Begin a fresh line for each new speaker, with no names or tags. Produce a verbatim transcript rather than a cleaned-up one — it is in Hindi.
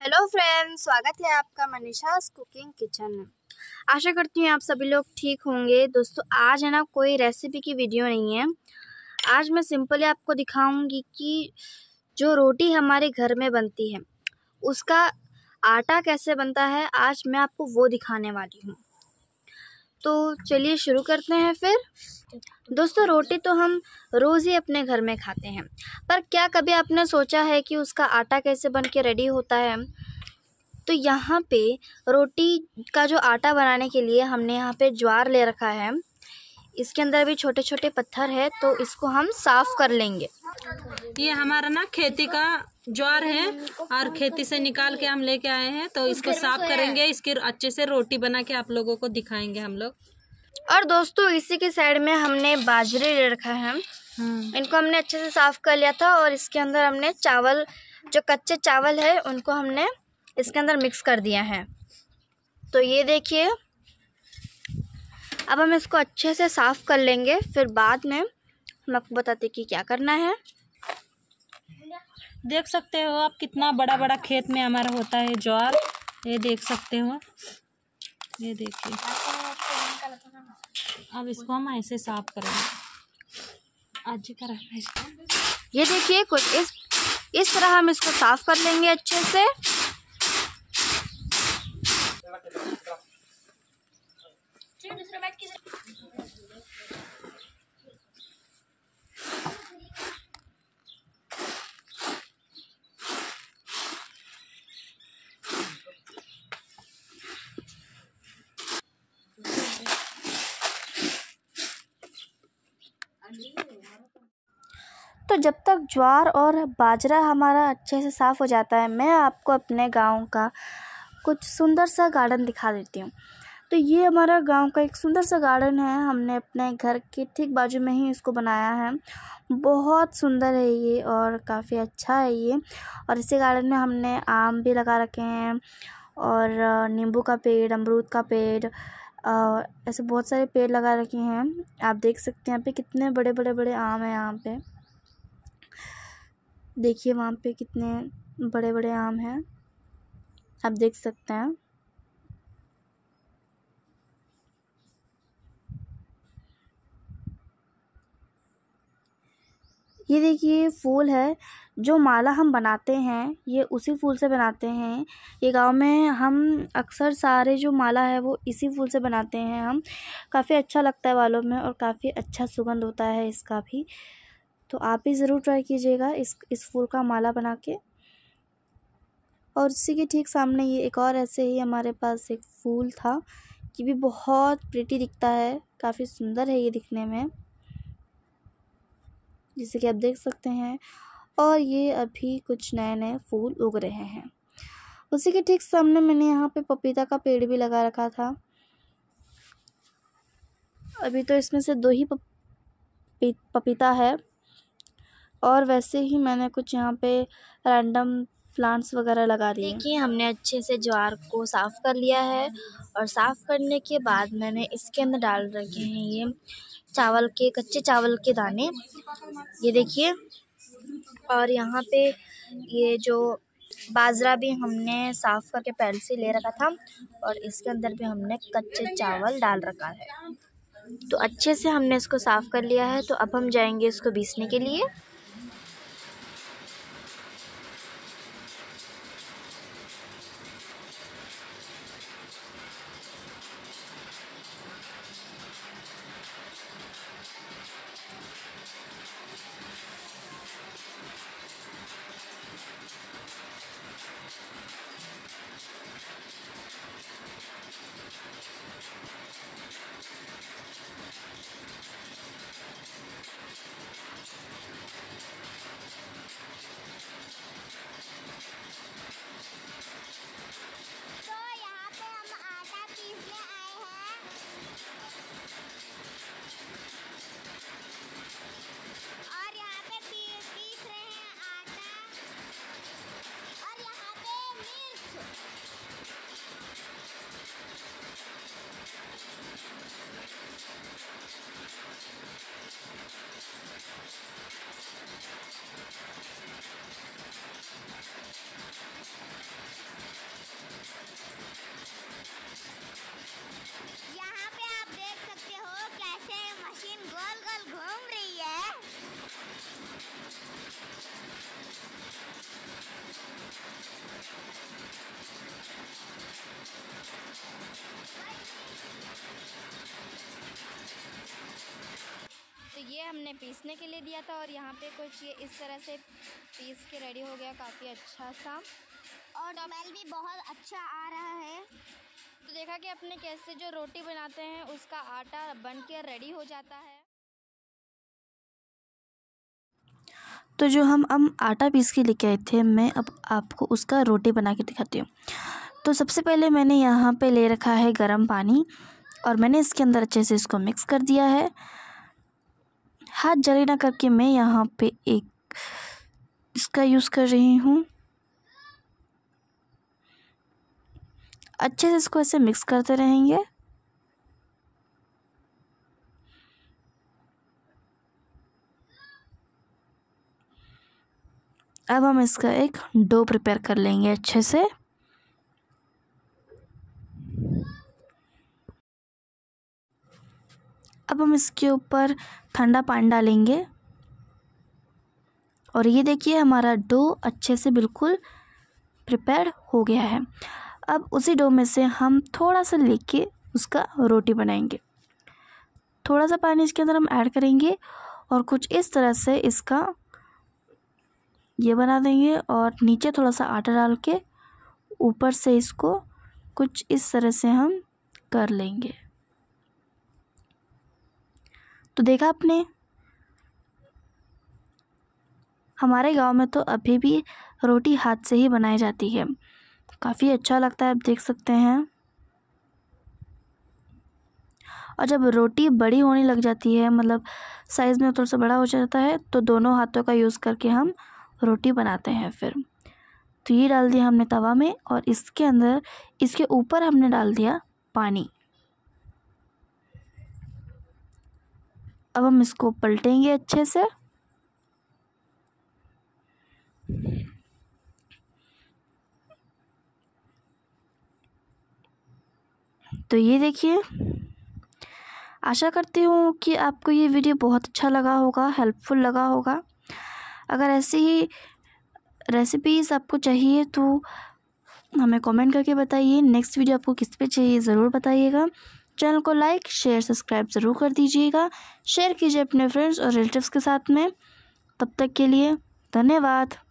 हेलो फ्रेंड्स, स्वागत है आपका मनीषास कुकिंग किचन में। आशा करती हूँ आप सभी लोग ठीक होंगे। दोस्तों, आज है ना कोई रेसिपी की वीडियो नहीं है। आज मैं सिंपली आपको दिखाऊंगी कि जो रोटी हमारे घर में बनती है उसका आटा कैसे बनता है। आज मैं आपको वो दिखाने वाली हूँ। तो चलिए शुरू करते हैं फिर। दोस्तों, रोटी तो हम रोज़ ही अपने घर में खाते हैं, पर क्या कभी आपने सोचा है कि उसका आटा कैसे बन के रेडी होता है। तो यहाँ पे रोटी का जो आटा बनाने के लिए हमने यहाँ पे ज्वार ले रखा है। इसके अंदर भी छोटे छोटे पत्थर है, तो इसको हम साफ़ कर लेंगे।
ये हमारा ना खेती का ज्वार है और खेती से निकाल के हम लेके आए हैं, तो इसको साफ करेंगे। इसकी अच्छे से रोटी बना के आप लोगों को दिखाएंगे हम लोग।
और दोस्तों, इसी के साइड में हमने बाजरे ले रखा है। इनको हमने अच्छे से साफ कर लिया था और इसके अंदर हमने चावल, जो कच्चे चावल है, उनको हमने इसके अंदर मिक्स कर दिया है। तो ये देखिए, अब हम इसको अच्छे से साफ कर लेंगे, फिर बाद में हम आपको बताते कि क्या करना है।
देख सकते हो आप कितना बड़ा बड़ा खेत में हमारा होता है ज्वार। ये देख सकते हो, ये देखिए। अब इसको हम ऐसे साफ करेंगे। आज करा
ये देखिए, कुछ इस इस तरह हम इसको साफ कर लेंगे अच्छे से। तो जब तक ज्वार और बाजरा हमारा अच्छे से साफ़ हो जाता है, मैं आपको अपने गांव का कुछ सुंदर सा गार्डन दिखा देती हूँ। तो ये हमारा गांव का एक सुंदर सा गार्डन है। हमने अपने घर के ठीक बाजू में ही इसको बनाया है। बहुत सुंदर है ये और काफ़ी अच्छा है ये। और इसी गार्डन में हमने आम भी लगा रखे हैं और नींबू का पेड़, अमरूद का पेड़, और ऐसे बहुत सारे पेड़ लगा रखे हैं। आप देख सकते हैं यहाँ पे कितने बड़े बड़े बड़े आम हैं। यहाँ पे देखिए, वहाँ पे कितने बड़े बड़े आम हैं, आप देख सकते हैं। ये देखिए, फूल है। जो माला हम बनाते हैं ये उसी फूल से बनाते हैं। ये गांव में हम अक्सर सारे जो माला है वो इसी फूल से बनाते हैं हम। काफ़ी अच्छा लगता है बालों में और काफ़ी अच्छा सुगंध होता है इसका भी। तो आप भी ज़रूर ट्राई कीजिएगा इस इस फूल का माला बना के। और इसी के ठीक सामने ये एक और ऐसे ही हमारे पास एक फूल था। ये भी बहुत प्रिटी दिखता है, काफ़ी सुंदर है ये दिखने में, जैसे कि आप देख सकते हैं। और ये अभी कुछ नए नए फूल उग रहे हैं। उसी के ठीक सामने मैंने यहाँ पे पपीता का पेड़ भी लगा रखा था। अभी तो इसमें से दो ही पपी, पपीता है। और वैसे ही मैंने कुछ यहाँ पे रैंडम प्लांट्स वगैरह लगा दिए। देखिए, हमने अच्छे से ज्वार को साफ़ कर लिया है और साफ़ करने के बाद मैंने इसके अंदर डाल रखे हैं ये चावल के, कच्चे चावल के दाने, ये देखिए। और यहाँ पे ये जो बाजरा भी हमने साफ़ करके पहले से ले रखा था और इसके अंदर भी हमने कच्चे चावल डाल रखा है। तो अच्छे से हमने इसको साफ़ कर लिया है। तो अब हम जाएंगे इसको पीसने के लिए। हमने पीसने के लिए दिया था और यहाँ पे कुछ ये इस तरह से पीस के रेडी हो गया, काफ़ी अच्छा सा, और स्मेल भी बहुत अच्छा आ रहा है। तो देखा कि अपने कैसे जो रोटी बनाते हैं उसका आटा बन के रेडी हो जाता है।
तो जो हम हम आटा पीस के लेके आए थे, मैं अब आपको उसका रोटी बना के दिखाती हूँ। तो सबसे पहले मैंने यहाँ पे ले रखा है गरम पानी और मैंने इसके अंदर अच्छे से इसको मिक्स कर दिया है। हाथ जले ना करके मैं यहाँ पे एक इसका यूज़ कर रही हूँ। अच्छे से इसको ऐसे मिक्स करते रहेंगे। अब हम इसका एक डो प्रिपेयर कर लेंगे अच्छे से। अब हम इसके ऊपर ठंडा पानी डालेंगे और ये देखिए हमारा डो अच्छे से बिल्कुल प्रिपेयर हो गया है। अब उसी डो में से हम थोड़ा सा लेके उसका रोटी बनाएंगे। थोड़ा सा पानी इसके अंदर हम ऐड करेंगे और कुछ इस तरह से इसका ये बना देंगे और नीचे थोड़ा सा आटा डाल के ऊपर से इसको कुछ इस तरह से हम कर लेंगे। तो देखा आपने, हमारे गांव में तो अभी भी रोटी हाथ से ही बनाई जाती है, काफ़ी अच्छा लगता है, आप देख सकते हैं। और जब रोटी बड़ी होने लग जाती है, मतलब साइज़ में थोड़ा सा बड़ा हो जाता है, तो दोनों हाथों का यूज़ करके हम रोटी बनाते हैं। फिर तो ये डाल दिया हमने तवा में और इसके अंदर इसके ऊपर हमने डाल दिया पानी। अब हम इसको पलटेंगे अच्छे से। तो ये देखिए, आशा करती हूँ कि आपको ये वीडियो बहुत अच्छा लगा होगा, हेल्पफुल लगा होगा। अगर ऐसी ही रेसिपीज़ आपको चाहिए तो हमें कमेंट करके बताइए। नेक्स्ट वीडियो आपको किस पे चाहिए ज़रूर बताइएगा। चैनल को लाइक शेयर सब्सक्राइब ज़रूर कर दीजिएगा। शेयर कीजिए अपने फ्रेंड्स और रिलेटिव्स के साथ में। तब तक के लिए धन्यवाद।